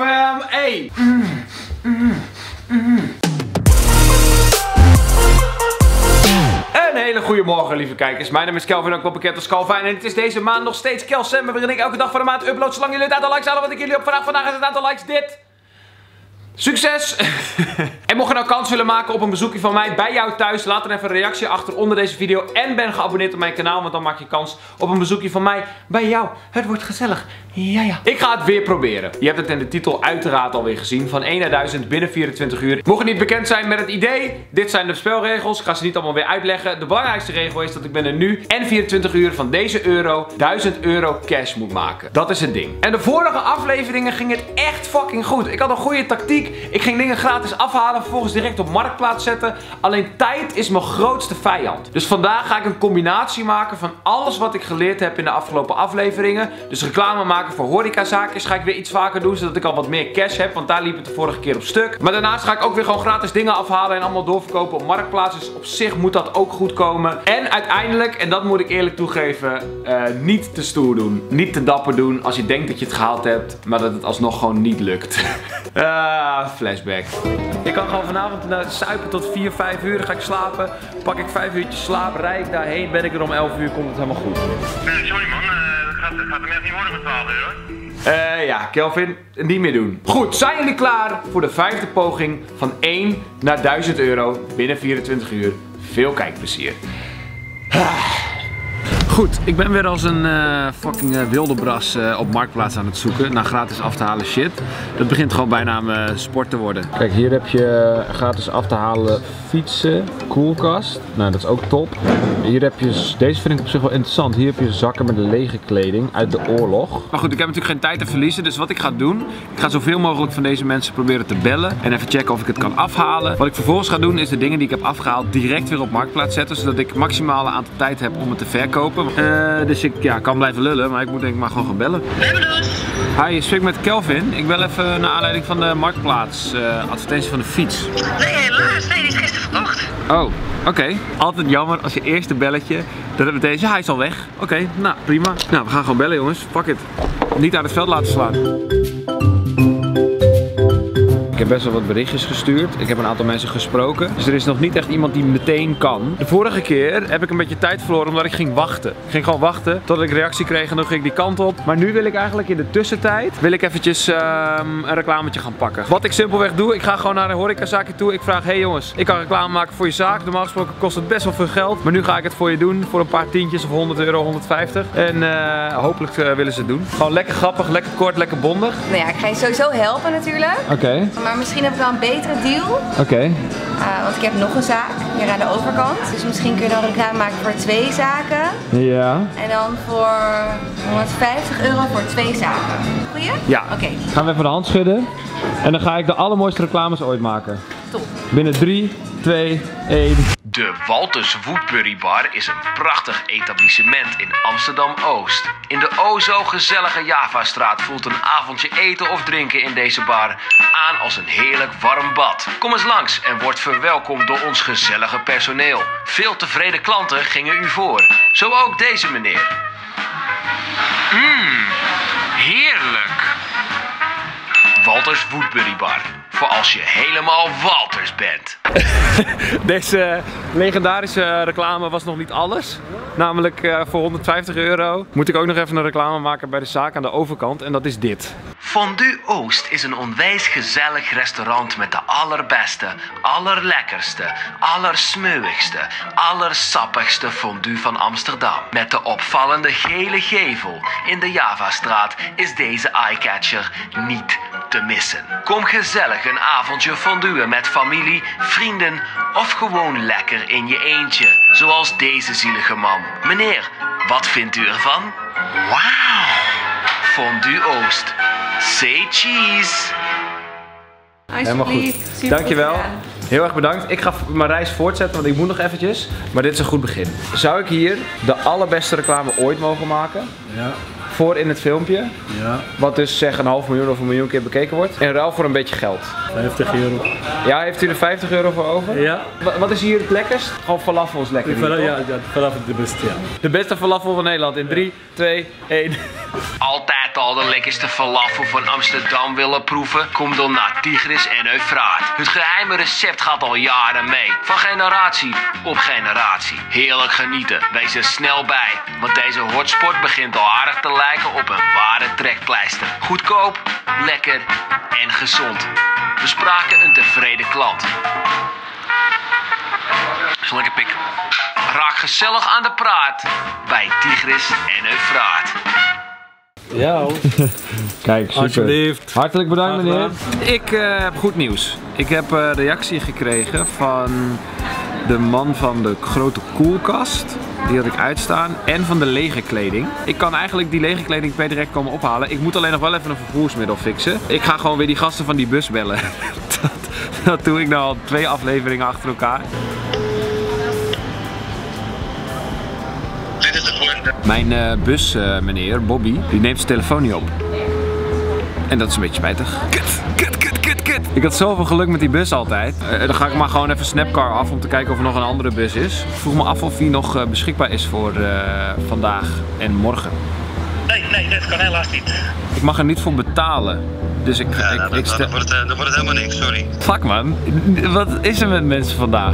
fam, hey! Een hele goede morgen, lieve kijkers. Mijn naam is Kelvin, ook wel bekend als Calvin. En het is deze maand nog steeds Kelsember, waarin ik elke dag van de maand upload. Zolang jullie het aantal likes halen wat ik jullie op vraag. Vandaag is het aantal likes dit. Succes! En mocht je nou kans willen maken op een bezoekje van mij bij jou thuis, laat dan even een reactie achter onder deze video. En ben geabonneerd op mijn kanaal, want dan maak je kans op een bezoekje van mij bij jou. Het wordt gezellig. Ja. Ik ga het weer proberen. Je hebt het in de titel uiteraard alweer gezien. Van 1 naar 1000 binnen 24 uur. Mocht je niet bekend zijn met het idee, dit zijn de spelregels. Ik ga ze niet allemaal weer uitleggen. De belangrijkste regel is dat ik binnen nu en 24 uur van deze euro 1000 euro cash moet maken. Dat is het ding. En de vorige afleveringen ging het echt fucking goed. Ik had een goede tactiek. Ik ging dingen gratis afhalen, vervolgens direct op marktplaats zetten. Alleen tijd is mijn grootste vijand. Dus vandaag ga ik een combinatie maken van alles wat ik geleerd heb in de afgelopen afleveringen. Dus reclame maken voor horecazaakjes ga ik weer iets vaker doen, zodat ik al wat meer cash heb. Want daar liep het de vorige keer op stuk. Maar daarnaast ga ik ook weer gewoon gratis dingen afhalen en allemaal doorverkopen op marktplaats. Dus op zich moet dat ook goed komen. En uiteindelijk, en dat moet ik eerlijk toegeven, niet te stoer doen. Niet te dapper doen als je denkt dat je het gehaald hebt, maar dat het alsnog gewoon niet lukt. Flashback. Ik kan gewoon vanavond suipen tot 4, 5 uur. Dan ga ik slapen. Pak ik 5 uurtjes slaap. Rijd ik daarheen. Ben ik er om 11 uur. Komt het helemaal goed. Sorry man. Het gaat hem echt niet worden met 12 euro. Ja, Kelvin. Niet meer doen. Goed, zijn jullie klaar voor de 5e poging van 1 naar 1000 euro binnen 24 uur? Veel kijkplezier. Goed, ik ben weer als een fucking wildebras op marktplaats aan het zoeken naar gratis af te halen shit. Dat begint gewoon bijna mijn sport te worden. Kijk, hier heb je gratis af te halen fietsen, koelkast. Nou, dat is ook top. Hier heb je, deze vind ik op zich wel interessant. Hier heb je zakken met lege kleding uit de oorlog. Maar goed, ik heb natuurlijk geen tijd te verliezen. Dus wat ik ga doen, ik ga zoveel mogelijk van deze mensen proberen te bellen. En even checken of ik het kan afhalen. Wat ik vervolgens ga doen, is de dingen die ik heb afgehaald direct weer op marktplaats zetten. Zodat ik maximale aantal tijd heb om het te verkopen. Dus ik kan blijven lullen, maar ik moet denk ik maar gewoon gaan bellen. Hi, je spreekt met Kelvin. Ik bel even naar aanleiding van de marktplaats advertentie van de fiets. Nee, helaas. Nee, die is gisteren verkocht. Oh, oké. Altijd jammer als je eerste belletje, dat het meteen, ja, hij is al weg. Oké, nou prima. Nou, we gaan gewoon bellen jongens. Fuck it. Niet uit het veld laten slaan. Ik heb best wel wat berichtjes gestuurd. Ik heb een aantal mensen gesproken. Dus er is nog niet echt iemand die meteen kan. De vorige keer heb ik een beetje tijd verloren omdat ik ging wachten. Ik ging gewoon wachten totdat ik reactie kreeg en dan ging ik die kant op. Maar nu wil ik eigenlijk in de tussentijd eventjes een reclametje gaan pakken. Wat ik simpelweg doe, ik ga gewoon naar een horecazaakje toe. Ik vraag, hey jongens, ik kan reclame maken voor je zaak. Normaal gesproken kost het best wel veel geld. Maar nu ga ik het voor je doen. Voor een paar tientjes of 100 euro, 150. En hopelijk willen ze het doen. Gewoon lekker grappig, lekker kort, lekker bondig. Nou ja, ik ga je sowieso helpen natuurlijk. Oké. Maar misschien heb ik wel een betere deal. Oké. Want ik heb nog een zaak hier aan de overkant. Dus misschien kun je dan reclame maken voor 2 zaken. Ja. En dan voor 150 euro voor 2 zaken. Goeie? Ja. Oké. Gaan we even de hand schudden. En dan ga ik de allermooiste reclames ooit maken. Top. Binnen 3, 2, 1. De Walters Woodbury Bar is een prachtig etablissement in Amsterdam-Oost. In de o zo gezellige Javastraat voelt een avondje eten of drinken in deze bar aan als een heerlijk warm bad. Kom eens langs en word verwelkomd door ons gezellige personeel. Veel tevreden klanten gingen u voor. Zo ook deze meneer. Heerlijk. Walters Woodbury Bar. Voor als je helemaal Walters bent. Deze legendarische reclame was nog niet alles. Namelijk voor 150 euro moet ik ook nog even een reclame maken bij de zaak aan de overkant. En dat is dit. Fondue Oost is een onwijs gezellig restaurant met de allerbeste, allerlekkerste, allersmeuigste, allersappigste fondue van Amsterdam. Met de opvallende gele gevel in de Javastraat is deze eyecatcher niet te missen. Kom gezellig een avondje fonduen met familie, vrienden of gewoon lekker in je eentje. Zoals deze zielige man. Meneer, wat vindt u ervan? Wauw! Fondue Oost. Say cheese! Helemaal goed. Dankjewel. Heel erg bedankt. Ik ga mijn reis voortzetten, want ik moet nog eventjes. Maar dit is een goed begin. Zou ik hier de allerbeste reclame ooit mogen maken? Ja. Voor in het filmpje. Ja. Wat dus zeg een half miljoen of 1 miljoen keer bekeken wordt. In ruil voor een beetje geld. 50 euro. Ja, heeft u er 50 euro voor over? Ja. Wat is hier het lekkerst? Gewoon falafel is lekker. Hier, Ja, falafel is de beste, ja. de beste falafel van Nederland in 3, 2, 1. Altijd net al de lekkerste falafel van Amsterdam willen proeven? Kom dan naar Tigris en Eufraat. Het geheime recept gaat al jaren mee. Van generatie op generatie. Heerlijk genieten. Wees er snel bij. Want deze hotspot begint al aardig te lijken op een ware trekpleister. Goedkoop, lekker en gezond. We spraken een tevreden klant. Is lekker pik. Raak gezellig aan de praat bij Tigris en Eufraat. Ja hoor. Kijk, super. Alsjeblieft. Hartelijk bedankt meneer. Ik heb goed nieuws. Ik heb reactie gekregen van de man van de grote koelkast. Die had ik uitstaan. En van de legerkleding. Ik kan eigenlijk die legerkleding per direct komen ophalen. Ik moet alleen nog wel even een vervoersmiddel fixen. Ik ga gewoon weer die gasten van die bus bellen. Dat doe ik nou al 2 afleveringen achter elkaar. Dit is de voor. Mijn bus meneer, Bobby, die neemt zijn telefoon niet op. En dat is een beetje spijtig. Kut. Ik had zoveel geluk met die bus altijd. Dan ga ik maar gewoon even Snapcar af om te kijken of er nog een andere bus is. Ik vroeg me af of die nog beschikbaar is voor vandaag en morgen. Nee, dat kan helaas niet. Ik mag er niet voor betalen. Dus ik stel... Dan wordt het helemaal niks, sorry. Fuck man, wat is er met mensen vandaag?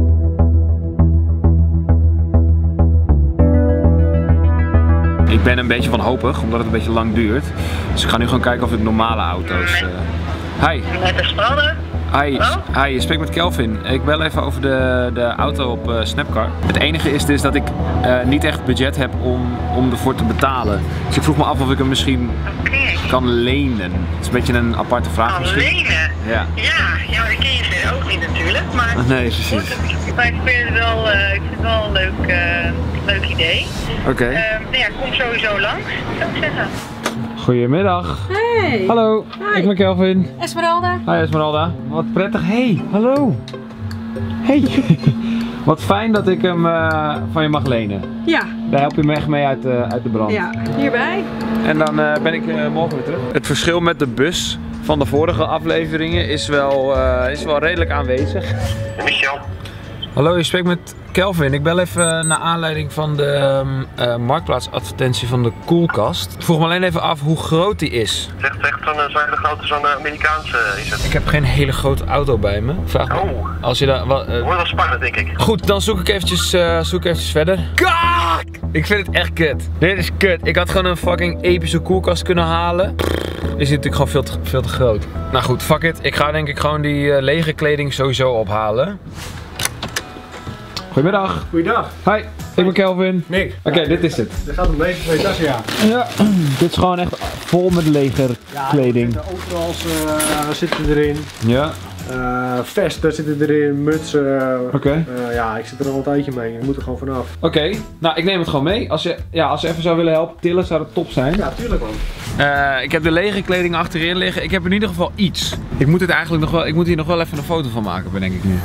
Ik ben een beetje wanhopig, omdat het een beetje lang duurt. Dus ik ga nu gewoon kijken of ik normale auto's... Hi. Met de Esmeralda? Hi, je spreekt met Kelvin. Ik bel even over de auto op Snapcar. Het enige is dus dat ik niet echt budget heb om ervoor te betalen. Dus ik vroeg me af of ik hem misschien kan lenen. Het is een beetje een aparte vraag misschien. Lenen? Ja. Ja, maar dat ken je verder ook niet natuurlijk. Maar Nee, precies. maar ik vind het wel een leuk idee. Oké. Ja, kom sowieso langs, zou ik zeggen. Goedemiddag. Hey. Hallo, ik ben Kelvin. Esmeralda. Hi Esmeralda. Wat prettig. Hey, hallo. Hey. Wat fijn dat ik hem van je mag lenen. Ja. Daar help je me echt mee uit de brand. Ja, hierbij. En dan ben ik morgen weer terug. Het verschil met de bus van de vorige afleveringen is wel redelijk aanwezig. Michel. Hallo, je spreekt met Kelvin. Ik bel even naar aanleiding van de marktplaatsadvertentie van de koelkast. Ik vroeg me alleen even af hoe groot die is. Zegt zo'n grote, zo'n Amerikaanse is het. Ik heb geen hele grote auto bij me. Vraag me als je daar... Wordt wel spannend, denk ik. Goed, dan zoek ik eventjes verder. Kak! Ik vind het echt kut. Dit is kut. Ik had gewoon een fucking epische koelkast kunnen halen. Is natuurlijk gewoon veel te groot. Nou goed, fuck it. Ik ga denk ik gewoon die lege kleding sowieso ophalen. Goedemiddag. Goeiedag. Hi, ik ben Kelvin. Nick. Oké, dit is het. Er gaat een beetje 2 tassen, ja. Ja, dit is gewoon echt vol met legerkleding. De overals zitten erin. Ja. Vesten zitten erin, mutsen. Oké. Ja, ik zit er al een tijdje mee. Ik moet er gewoon vanaf. Oké, nou ik neem het gewoon mee. Als je even zou willen helpen tillen, zou dat top zijn. Ja, tuurlijk man. Ik heb de legerkleding achterin liggen. Ik heb in ieder geval iets. Ik moet hier nog wel even een foto van maken, bedenk ik nu.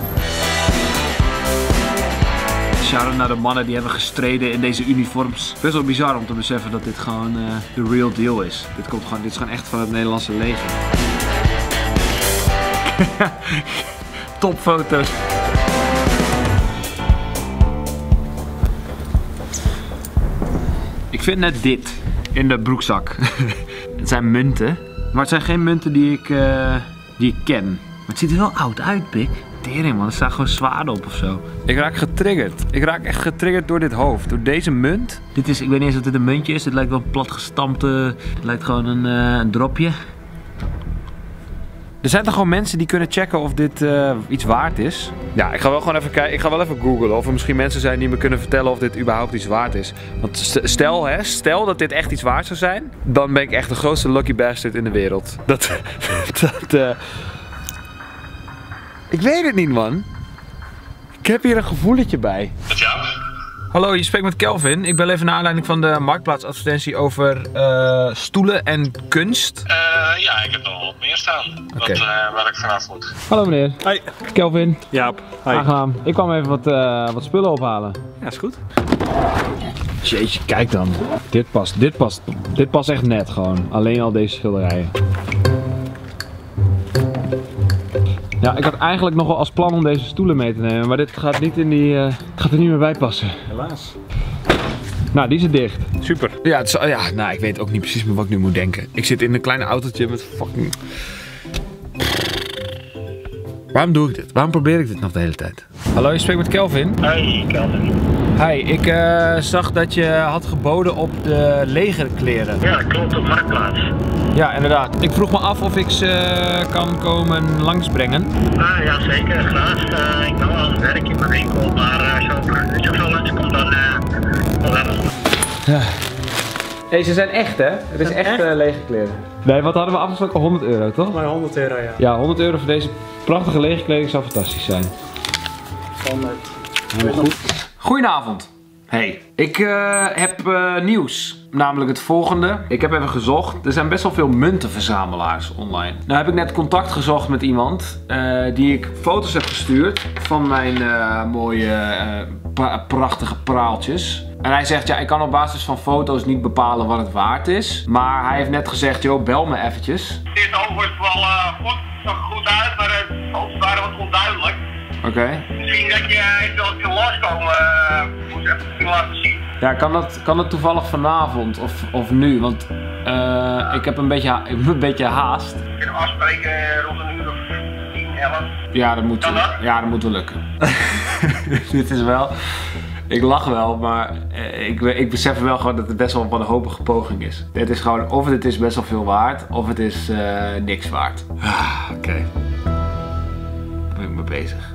Shout-out naar de mannen die hebben gestreden in deze uniforms. Best wel bizar om te beseffen dat dit gewoon de real deal is. Dit is gewoon echt van het Nederlandse leger. Topfoto's. Ik vind net dit in de broekzak. Het zijn munten, maar het zijn geen munten die ik ken. Maar het ziet er wel oud uit, Pik. Tering man, er staat gewoon zwaarden op ofzo. Ik raak getriggerd. Ik raak echt getriggerd door dit hoofd. Door deze munt. Ik weet niet eens of dit een muntje is. Dit lijkt wel een plat gestampte. Het lijkt gewoon een dropje. Er zijn toch gewoon mensen die kunnen checken of dit iets waard is? Ja, ik ga wel gewoon even kijken. Ik ga wel even googlen of er misschien mensen zijn die me kunnen vertellen of dit überhaupt iets waard is. Want stel dat dit echt iets waard zou zijn, dan ben ik echt de grootste lucky bastard in de wereld. Ik weet het niet, man. Ik heb hier een gevoeletje bij. Met jou? Hallo, je spreekt met Kelvin. Ik bel even naar aanleiding van de marktplaatsadvertentie over stoelen en kunst. Ja, ik heb nog wat meer staan. Oké. Waar ik vanaf moet. Hallo meneer. Hoi. Kelvin. Jaap. Hi. Aangenaam. Ik kwam even wat spullen ophalen. Ja, is goed. Jeetje, kijk dan. Dit past echt net gewoon. Alleen al deze schilderijen. Ja, ik had eigenlijk nog wel als plan om deze stoelen mee te nemen, maar dit gaat niet er niet meer bij passen. Helaas. Nou, die zit dicht. Super. Ja, het is, nou, ik weet ook niet precies meer wat ik nu moet denken. Ik zit in een klein autootje met fucking... Waarom doe ik dit? Waarom probeer ik dit nog de hele tijd? Hallo, je spreekt met Kelvin. Hey, Kelvin. Hi, ik zag dat je had geboden op de legerkleren. Ja, dat klopt, op Marktplaats. Ja, inderdaad. Ik vroeg me af of ik ze kan komen langsbrengen. Ja, zeker, graag. Ik ben wel aan het werk in mijn winkel, maar als je zo langskomt, dan helemaal. Hé, ze zijn echt, hè? Het is echt legerkleren. Nee, wat hadden we afgesproken? 100 euro, toch? Maar 100 euro, ja. Ja, 100 euro voor deze prachtige legerkleding zou fantastisch zijn. Helemaal goed. Goedenavond. Hey, ik heb nieuws. Namelijk het volgende. Ik heb even gezocht. Er zijn best wel veel muntenverzamelaars online. Nou heb ik net contact gezocht met iemand die ik foto's heb gestuurd van mijn mooie, prachtige praaltjes. En hij zegt, ja, ik kan op basis van foto's niet bepalen wat het waard is. Maar hij heeft net gezegd, joh, bel me eventjes. Dit oog is wel goed uit, maar het oog waren wat onduidelijk. Oké. Misschien dat je even kan langskomen, moet je even laten zien. Ja, kan dat toevallig vanavond of nu? Want ik heb een beetje haast. We kunnen afspreken rond een uur of 10, 11. Ja, dat moet, dat moet wel lukken. Dit is wel... Ik lach wel, maar ik besef wel gewoon dat het best wel een wanhopige poging is. Het is gewoon, of het is best wel veel waard, of het is niks waard. Oké. Daar ben ik mee bezig.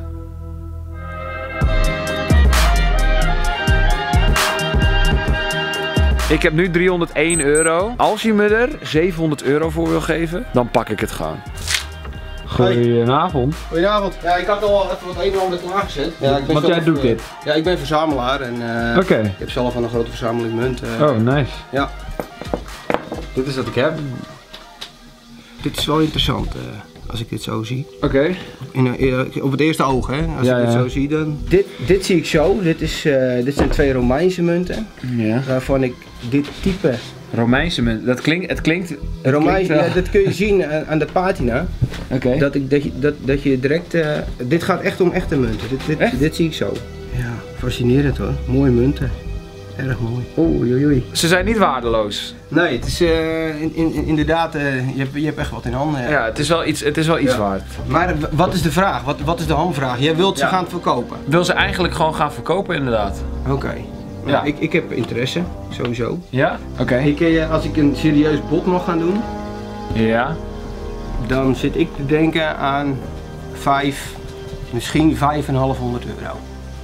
Ik heb nu 301 euro. Als je me er 700 euro voor wil geven, dan pak ik het gewoon. Goedenavond. Goedenavond. Ja, ik had al even wat een en ander klaargezet. Ja, Want jij doet dit? Ja, ik ben verzamelaar en ik heb zelf een grote verzameling munten. Oh, nice. Ja. Dit is wat ik heb. Dit is wel interessant als ik dit zo zie. Oké. Op het eerste oog, hè. Als ik dit zo zie dan. Dit zie ik zo. Dit zijn 2 Romeinse munten. Ja. Waarvan ik dit type... Romeinse munt, het klinkt... Romeins, ja, dat kun je zien aan de patina. Oké. Dat je direct... dit gaat echt om echte munten. Dit zie ik zo. Ja, fascinerend hoor. Mooie munten. Erg mooi. Oei, oei. Ze zijn niet waardeloos. Nee, het is inderdaad, je hebt echt wat in handen. Ja, het is wel iets waard. Maar wat is de vraag? Wat is de hamvraag? Jij wilt ze gaan verkopen? Wil ze eigenlijk gewoon gaan verkopen inderdaad. Oké. Ja. Ik heb interesse, sowieso. Ja? Oké. Als ik een serieus bod mag gaan doen, ja, dan zit ik te denken aan misschien 5,500 euro.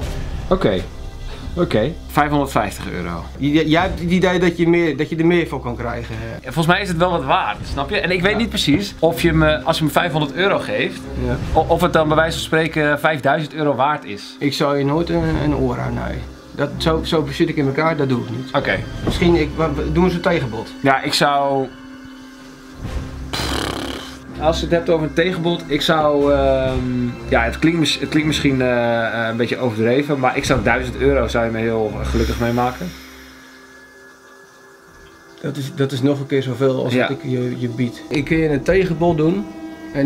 Oké. 550 euro. Jij hebt het idee dat je er meer voor kan krijgen. Volgens mij is het wel wat waard, snap je? En ik weet niet precies of je me, als je me 500 euro geeft, of het dan bij wijze van spreken 5000 euro waard is. Ik zou je nooit een oor aan, nee. Zo zit ik in elkaar, dat doe ik niet. Oké. Misschien, doen we een tegenbod. Ja, ik zou... Als je het hebt over een tegenbod, ik zou... ja, het klinkt misschien een beetje overdreven, maar ik zou 1000 euro zou je me heel gelukkig mee maken. Dat is nog een keer zoveel als wat ik je bied. Ik kun je een tegenbod doen en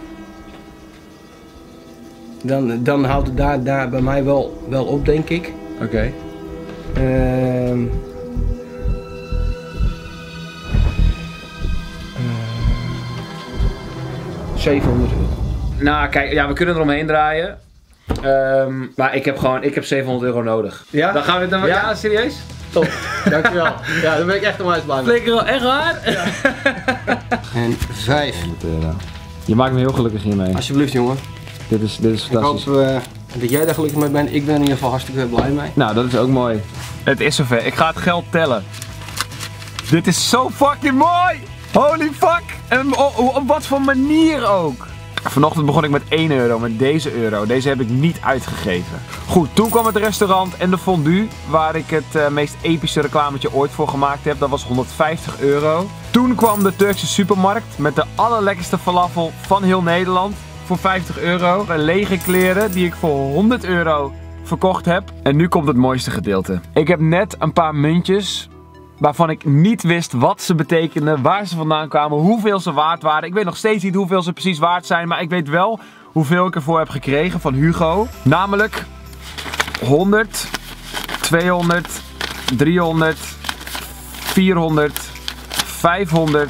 dan houdt het daar bij mij wel op, denk ik. Oké. 700 euro. Nou, kijk, ja, we kunnen eromheen draaien. Maar ik heb 700 euro nodig. Ja? Dan gaan we het ja, serieus? Top, dankjewel. Ja, dan ben ik echt onwijs blij mee. Flikker wel echt waar? Ja. En 500 euro. Je maakt me heel gelukkig hiermee. Alsjeblieft, jongen. Dit is fantastisch. Ik hoop dat jij daar gelukkig mee bent. Ik ben in ieder geval hartstikke blij mee. Nou, dat is ook mooi. Het is zover. Ik ga het geld tellen. Dit is zo fucking mooi! Holy fuck! En op wat voor manier ook! Vanochtend begon ik met 1 euro, met deze euro. Deze heb ik niet uitgegeven. Goed, toen kwam het restaurant en de fondue, waar ik het meest epische reclametje ooit voor gemaakt heb. Dat was 150 euro. Toen kwam de Turkse supermarkt met de allerlekkerste falafel van heel Nederland voor 50 euro. Lege kleren die ik voor 100 euro verkocht heb. En nu komt het mooiste gedeelte. Ik heb net een paar muntjes waarvan ik niet wist wat ze betekenden, waar ze vandaan kwamen, hoeveel ze waard waren. Ik weet nog steeds niet hoeveel ze precies waard zijn, maar ik weet wel hoeveel ik ervoor heb gekregen van Hugo. Namelijk 100, 200, 300, 400, 500,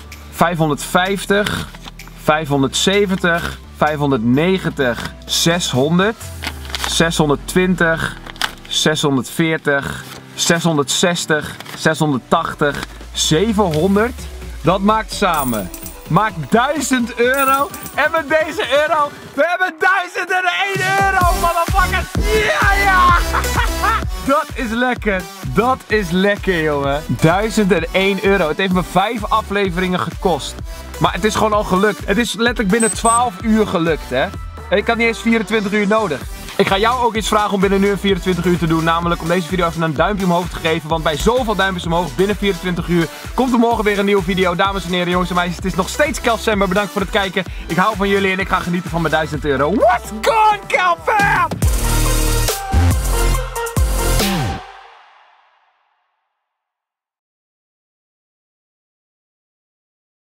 550, 570, 590, 600, 620, 640, 660, 680, 700. Dat maakt samen. Maakt 1000 euro. En met deze euro, we hebben 1001 euro, motherfuckers. Ja. Dat is lekker. Dat is lekker, jongen. 1001 euro. Het heeft me 5 afleveringen gekost. Maar het is gewoon al gelukt. Het is letterlijk binnen 12 uur gelukt, hè. Ik had niet eens 24 uur nodig. Ik ga jou ook iets vragen om binnen nu en 24 uur te doen. Namelijk om deze video even een duimpje omhoog te geven. Want bij zoveel duimpjes omhoog binnen 24 uur komt er morgen weer een nieuwe video. Dames en heren, jongens en meisjes. Het is nog steeds Kelsember. Bedankt voor het kijken. Ik hou van jullie en ik ga genieten van mijn 1000 euro. What's good, Kelfam?